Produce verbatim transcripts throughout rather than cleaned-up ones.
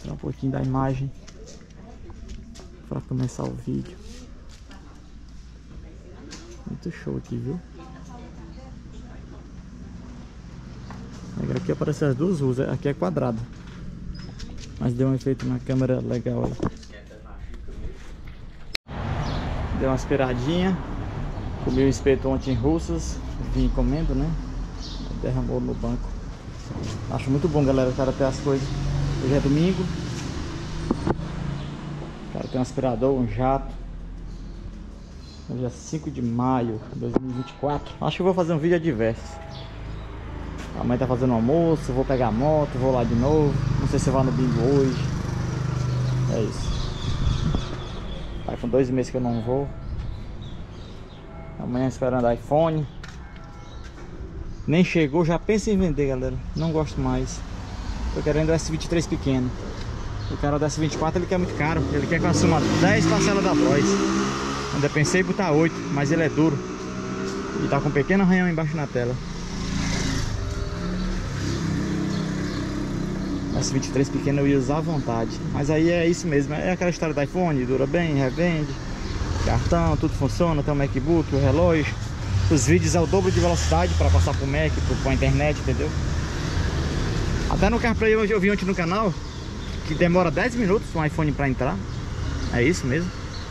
Mostrar um pouquinho da imagem para começar o vídeo. Muito show aqui, viu? Aqui aparecem as duas ruas, aqui é quadrado, mas deu um efeito na câmera legal aí. Deu uma aspiradinha. Comi o espeto ontem em Russas, vim comendo, né? Derramou no banco. Acho muito bom, galera, o cara ter as coisas. Hoje é domingo. O cara tem um aspirador, um jato. Hoje é cinco de maio de dois mil e vinte e quatro. Acho que eu vou fazer um vídeo adverso. A mãe tá fazendo almoço, vou pegar a moto, vou lá de novo. Não sei se eu vou no bingo hoje. É isso. Aí com dois meses que eu não vou. Amanhã esperando iPhone. Nem chegou, já pensa em vender, galera. Não gosto mais. Tô querendo o S vinte e três pequeno. O cara do S vinte e quatro ele quer muito caro. Ele quer que eu assuma dez parcelas da Bros. Ainda pensei em botar oito, mas ele é duro. E tá com um pequeno arranhão embaixo na tela. S vinte e três pequeno eu ia usar à vontade. Mas aí é isso mesmo. É aquela história do iPhone. Dura bem, revende. Cartão, tudo funciona. Tem o MacBook, o relógio. Os vídeos é o dobro de velocidade para passar pro Mac, pro, pra internet, entendeu? Até no CarPlay hoje eu vi ontem no canal que demora dez minutos um iPhone para entrar. É isso mesmo,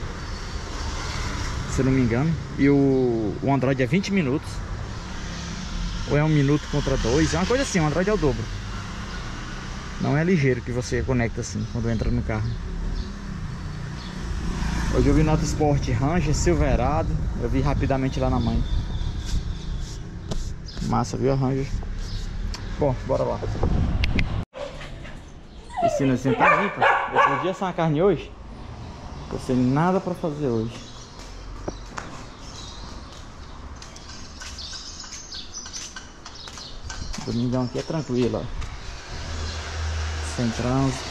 se eu não me engano. E o, o Android é vinte minutos. Ou é um minuto contra dois. É uma coisa assim, o Android é o dobro. Não é ligeiro que você conecta assim quando entra no carro. Hoje eu vi Nota Sport Ranger Silverado. Eu vi rapidamente lá na mãe. Massa, viu a Ranger? Bom, bora lá. Piscinazinha tá limpa. Eu podia assar uma carne hoje. Tô sem nada pra fazer hoje. Domingão aqui é tranquilo, ó. Sem trânsito.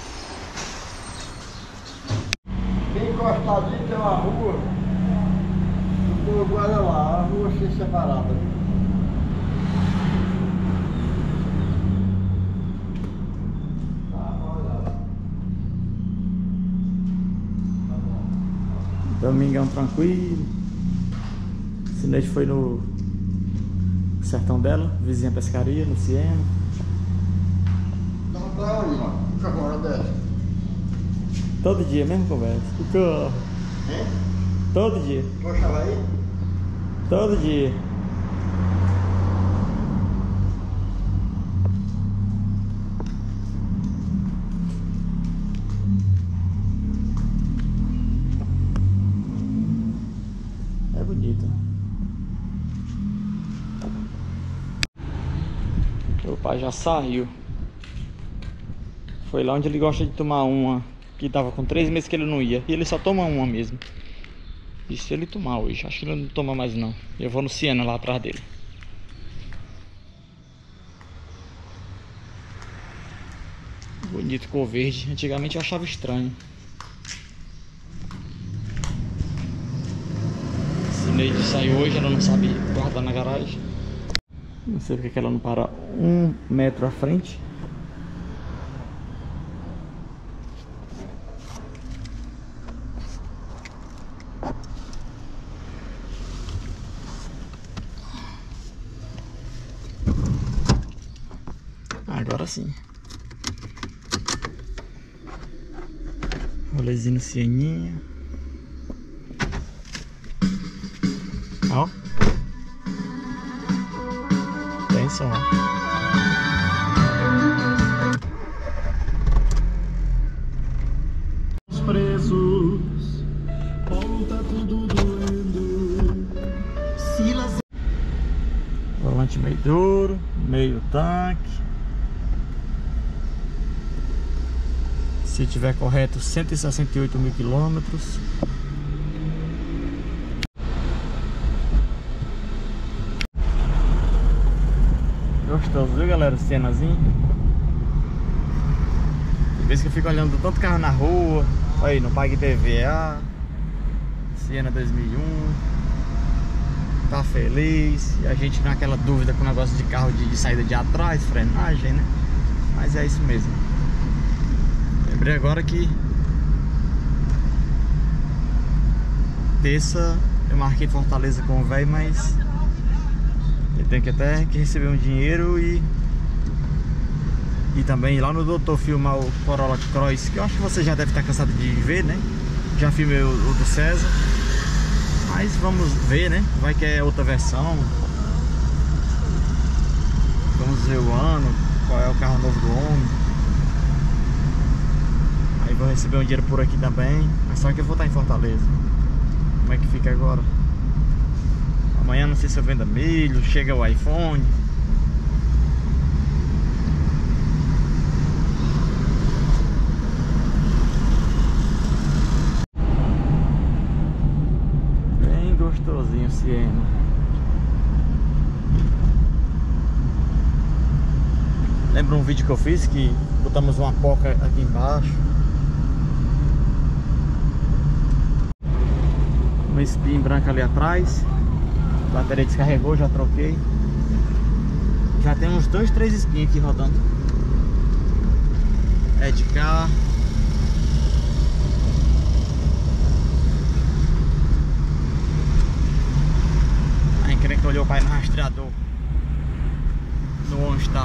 Bem encostadinho tem uma rua. Eu tô olha lá, a rua cheia separada. Domingão tranquilo. Sinete foi no sertão dela, vizinha pescaria, no Siena. Então pra onde, mano? Fica uma hora dessa. Todo dia, mesmo conversa. O carro. Hein? Todo dia. Poxa, aí? Todo dia. É bonito. O pai já saiu. Foi lá onde ele gosta de tomar uma. Que tava com três meses que ele não ia. E ele só toma uma mesmo. E se ele tomar hoje? Acho que ele não toma mais não. Eu vou no Siena lá atrás dele. Bonito, cor verde. Antigamente eu achava estranho. Sineide saiu hoje, ela não sabe guardar na garagem. Não sei porque que ela não para um metro à frente. Agora sim. Rolezinho no Sieninha. Ó. Tem som. Os presos, volta tudo doendo. Silas. Volante meio duro, meio tanque. Se tiver correto, cento e sessenta e oito mil quilômetros. Gostoso, viu, galera? Cenazinho. Tem vezes que eu fico olhando tanto carro na rua. Olha aí, não pague I P V A. Siena dois mil e um. Tá feliz. E a gente naquela dúvida com o negócio de carro de, de saída de atrás, frenagem, né? Mas é isso mesmo. Lembrei agora que terça eu marquei Fortaleza com o velho, mas ele tem que até que receber um dinheiro e e também ir lá no Doutor filmar o Corolla Cross, que eu acho que você já deve estar cansado de ver, né? Já filmei o, o do César, mas vamos ver, né? Vai que é outra versão. Vamos ver o ano, qual é o carro novo do homem. Aí vou receber um dinheiro por aqui também, mas só que eu vou estar em Fortaleza. Como é que fica agora? Amanhã não sei se eu vendo milho, chega o iPhone. Bem gostosinho o Siena. Lembra um vídeo que eu fiz que botamos uma poca aqui embaixo? Uma espinha branca ali atrás. A bateria descarregou, já troquei. Já tem uns dois, três espinhos aqui rodando. É de cá. A encrenca olhou para ir no rastreador. No OnStar.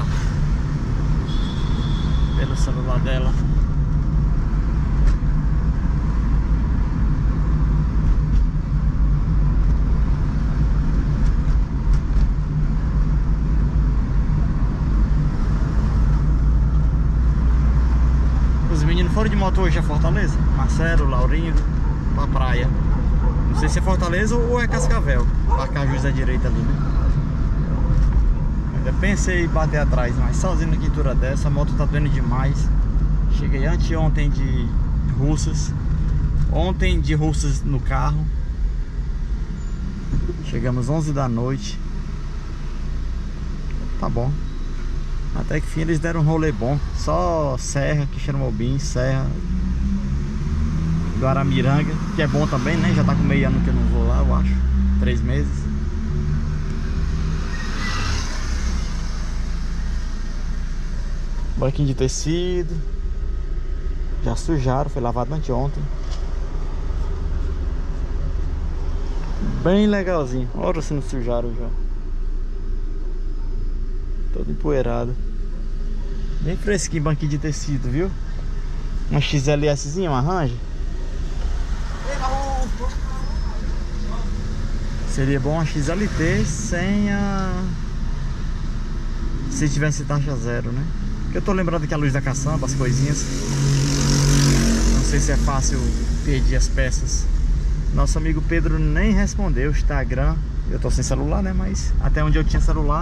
Pelo celular dela. Os meninos foram de moto hoje a Fortaleza. Marcelo, Laurinho, pra praia. Não sei se é Fortaleza ou é Cascavel. Pra Cajus à direita ali, né? Ainda pensei em bater atrás, mas sozinho na quintura dessa, a moto tá doendo demais. Cheguei anteontem de Russas. Ontem de Russas no carro. Chegamos onze da noite. Tá bom. Até que fim eles deram um rolê bom. Só Serra, Quixeramobim, Serra, Guaramiranga, que é bom também, né? Já tá com meio ano que eu não vou lá, eu acho. Três meses. Banquinho de tecido. Já sujaram, foi lavado anteontem. Bem legalzinho. Olha se não sujaram já. Todo empoeirado. Bem fresquinho, banquinho de tecido, viu? Uma X L Szinha, uma Ranger. Seria bom uma X L T sem a... se tivesse taxa zero, né? Porque eu tô lembrando que a luz da caçamba, as coisinhas. Não sei se é fácil perder as peças. Nosso amigo Pedro nem respondeu o Instagram. Eu tô sem celular, né? Mas até onde eu tinha celular,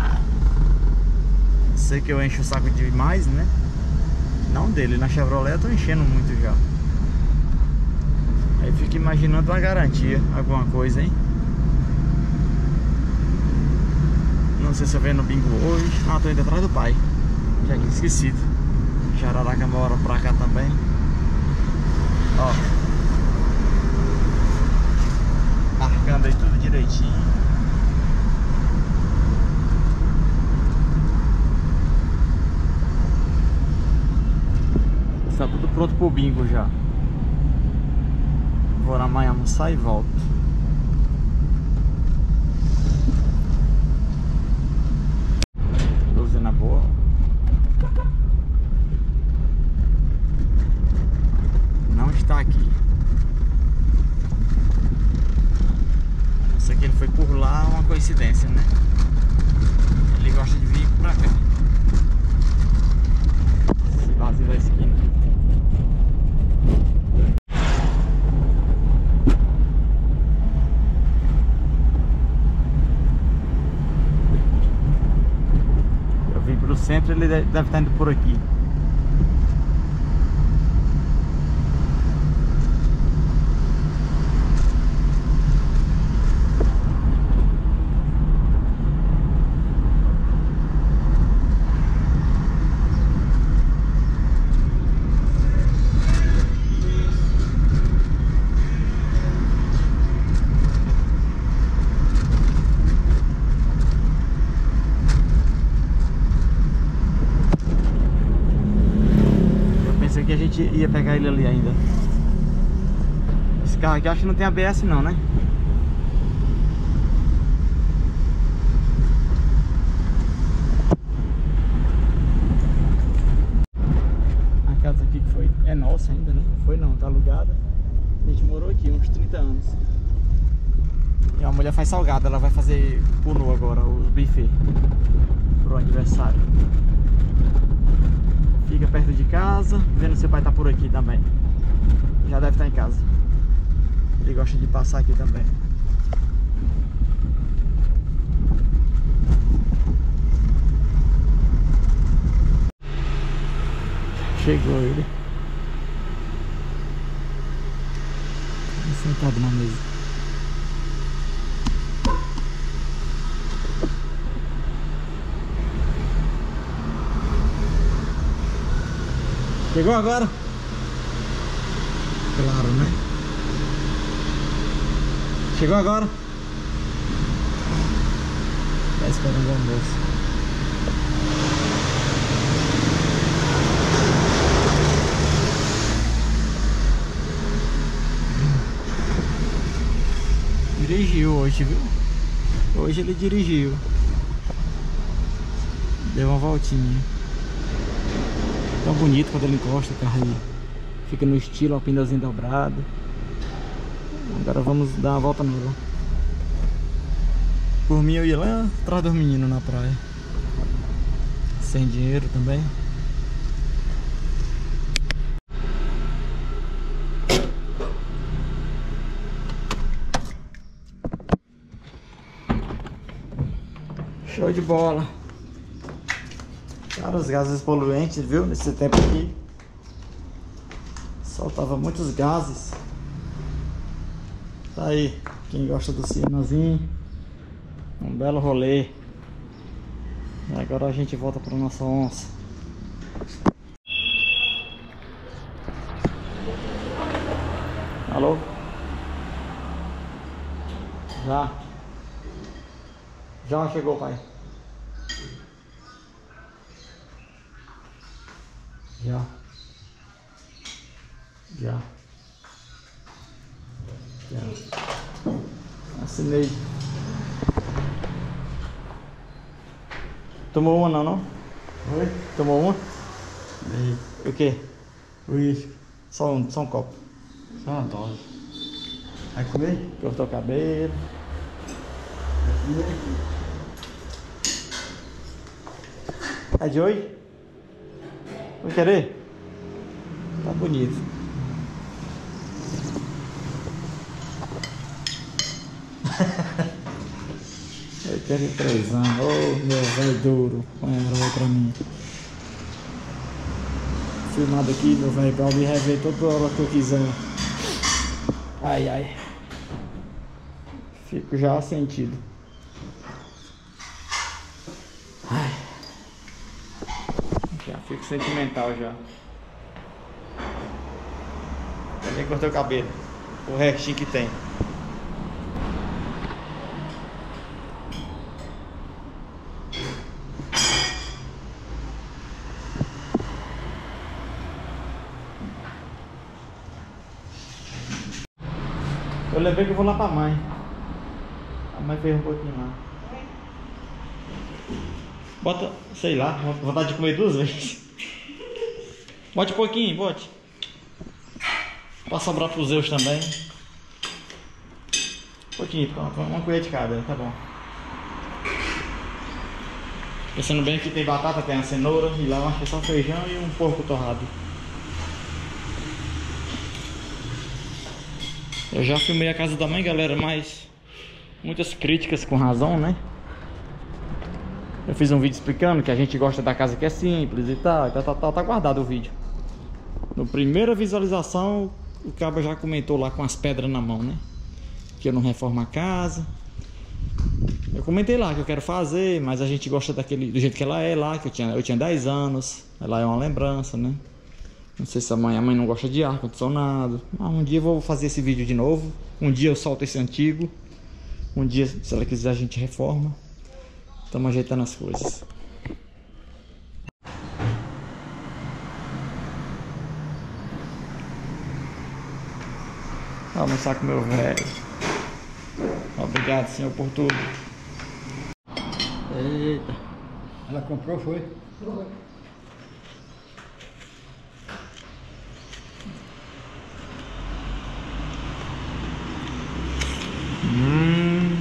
sei que eu encho o saco demais, né? Não dele, na Chevrolet eu tô enchendo muito já. Aí fico imaginando uma garantia, alguma coisa, hein? Não sei se eu venho no bingo hoje. Ah, tô indo atrás do pai. Já tinha esquecido. Jararaca mora pra cá também. Ó, marcando aí tudo direitinho. Está tudo pronto pro bingo já. Vou na manhã almoçar e volto. Luzina boa. Não está aqui. Isso aqui ele foi por lá, uma coincidência, né? Ele gosta de vir pra cá. Esse vazio da esquina. Eu vim pro centro, ele deve estar indo por aqui. gente ia pegar ele ali ainda. Esse carro aqui acho que não tem A B S não, né? A casa aqui que foi, é nossa ainda, né? Foi não, tá alugada. A gente morou aqui uns trinta anos. E a mulher faz salgado, ela vai fazer puno agora, o buffet pro aniversário. Fica perto de casa, vendo se seu pai tá por aqui também. Já deve estar em casa. Ele gosta de passar aqui também. Chegou ele. Sentado na mesa. Chegou agora? Claro, né? Chegou agora? Tá esperando o almoço. Dirigiu hoje, viu? Hoje ele dirigiu. Deu uma voltinha. Tão bonito quando ele encosta o carro aí. Fica no estilo, ó, pneuzinho dobrado. Agora vamos dar uma volta nela. Por mim eu ia lá atrás dos meninos na praia. Sem dinheiro também. Show de bola. Cara, os gases poluentes, viu? Nesse tempo aqui soltava muitos gases. Tá aí, quem gosta do Siennazinho, um belo rolê. E agora a gente volta para nossa onça. Alô? Já? Já chegou, pai? Já. Já. Já. Assinei. Tomou uma não, não? Oi? Tomou uma? Ei. O quê? Uísque. Só um, só um copo. Só uma dose. Vai comer? Cortou o cabelo. Vai comer? É de hoje? Vai querer? Tá bonito. oitenta e três anos. Ô, oh, meu velho duro. Põe ela pra mim. Filmado aqui, meu velho, pra me rever toda hora que eu quiser. Ai, ai. Fico já sentido. Ai. Já fico sentimental já. Também cortei o cabelo. O restinho que tem. Eu lembrei que eu vou lá pra mãe. A mãe fez um pouquinho lá. Bota, sei lá, vontade de comer duas vezes. Bote um pouquinho, bote. Pra sobrar pros Zeus também. Um pouquinho, pronto. Uma colher de cada, tá bom. Pensando bem que tem batata, tem a cenoura. E lá eu acho que é só feijão e um porco torrado. Eu já filmei a casa da mãe, galera, mas muitas críticas com razão, né? Eu fiz um vídeo explicando que a gente gosta da casa que é simples e tal, tá, tá, tá, tá guardado o vídeo. No primeira visualização, o cabo já comentou lá com as pedras na mão, né? Que eu não reformo a casa. Eu comentei lá que eu quero fazer, mas a gente gosta daquele, do jeito que ela é lá, que eu tinha, eu tinha dez anos. Ela é uma lembrança, né? Não sei se a mãe, a mãe não gosta de ar-condicionado. Mas um dia eu vou fazer esse vídeo de novo. Um dia eu solto esse antigo. Um dia, se ela quiser, a gente reforma. Estamos ajeitando as coisas. O almoçar com meu velho. Obrigado, senhor, por tudo. Eita. Ela comprou, foi? Foi. Hum.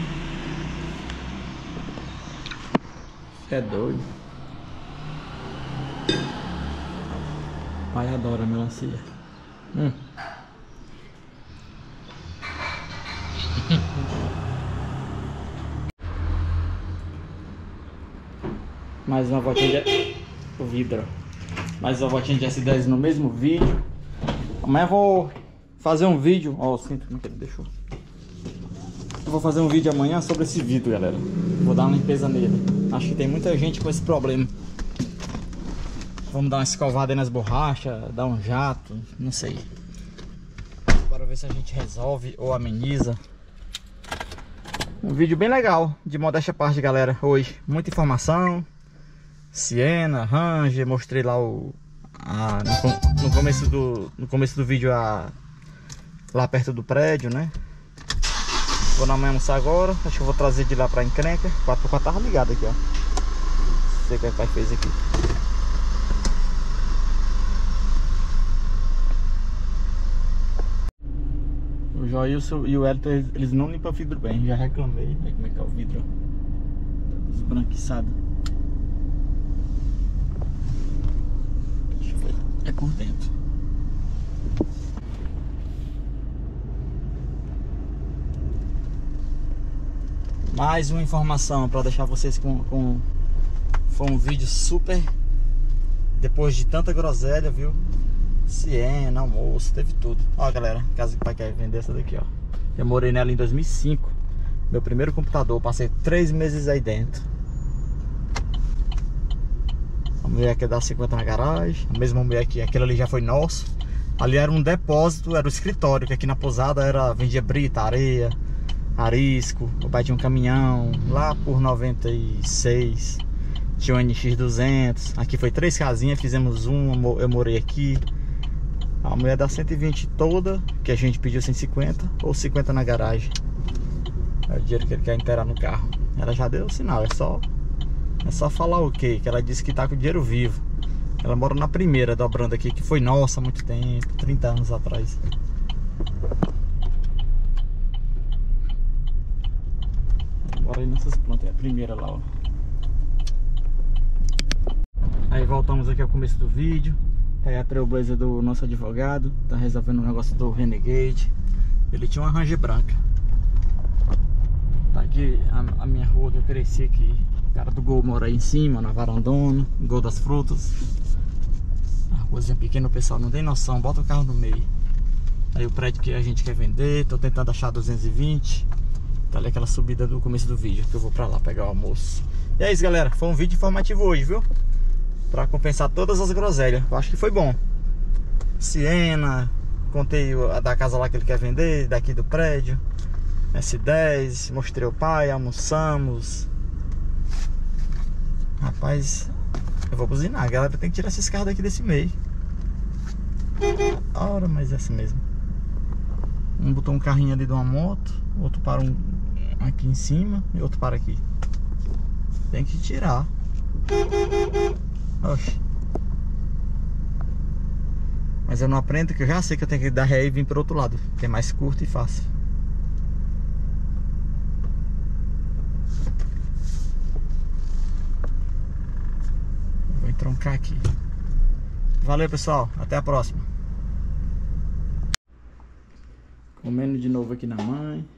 É doido. Pai adora melancia. Hum. Mais uma voltinha de... o vidro. Mais uma voltinha de S dez no mesmo vídeo. Amanhã eu vou fazer um vídeo. Ó, oh, o cinto que ele deixou. Eu vou fazer um vídeo amanhã sobre esse vidro, galera. Vou dar uma limpeza nele. Acho que tem muita gente com esse problema. Vamos dar uma escovada aí nas borrachas, dar um jato, não sei. Bora ver se a gente resolve ou ameniza. Um vídeo bem legal, de modéstia à parte, galera, hoje. Muita informação. Siena, Ranger, mostrei lá o... A, no, no, começo do, no começo do vídeo a, lá perto do prédio, né? Vou na manhã almoçar agora. Acho que eu vou trazer de lá pra encrenca. quatro por quatro tava ligado aqui, ó. Não sei o que o pai fez aqui. O Joilson e o Elton, eles, eles não limpam o vidro bem. Já reclamei. Olha como é que é o vidro, ó. Esbranquiçado. Deixa eu ver. É por dentro. Mais uma informação para deixar vocês com, com... Foi um vídeo super... Depois de tanta groselha, viu? Siena, almoço, teve tudo. Ó, galera, casa que o pai quer vender essa daqui, ó. Eu morei nela em dois mil e cinco. Meu primeiro computador, passei três meses aí dentro. A mulher quer dar cinquenta na garagem. A mesma mulher que aquele ali já foi nosso. Ali era um depósito, era o escritório, que aqui na pousada era, vendia brita, areia, arisco. O pai tinha um caminhão. Lá por noventa e seis tinha um N X duzentos. Aqui foi três casinhas, fizemos uma, eu morei aqui. A mulher dá cento e vinte toda, que a gente pediu cento e cinquenta, ou cinquenta na garagem. É o dinheiro que ele quer inteirar no carro. Ela já deu o sinal, é só É só falar o quê? Que ela disse que tá com o dinheiro vivo. Ela mora na primeira, dobrando aqui, que foi nossa há muito tempo, trinta anos atrás. Bora aí nessas plantas, é a primeira lá, ó. Aí voltamos aqui ao começo do vídeo. Tá aí a Trailblazer do nosso advogado. Tá resolvendo o negócio do Renegade. Ele tinha uma Ranger branca. Tá aqui a, a minha rua que eu cresci aqui. O cara do Gol mora aí em cima, na varandona, Gol das Frutas. A ruazinha pequena, o pessoal não tem noção, bota o carro no meio. Aí o prédio que a gente quer vender, tô tentando achar duzentos e vinte. Tá ali aquela subida do começo do vídeo, que eu vou pra lá pegar o almoço. E é isso, galera, foi um vídeo informativo hoje, viu? Pra compensar todas as groselhas. Eu acho que foi bom. Siena, contei a da casa lá que ele quer vender, daqui do prédio. S dez, mostrei o pai, almoçamos. Rapaz, eu vou buzinar. A galera tem que tirar esses carros daqui desse meio. Ora, mas é assim mesmo. Um botou um carrinho ali de uma moto, outro para um aqui em cima e outro para aqui. Tem que tirar. Oxe. Mas eu não aprendo, que eu já sei que eu tenho que dar ré e vir pro outro lado, que é mais curto e fácil. Vou entroncar aqui. Valeu, pessoal, até a próxima. Comendo de novo aqui na mãe.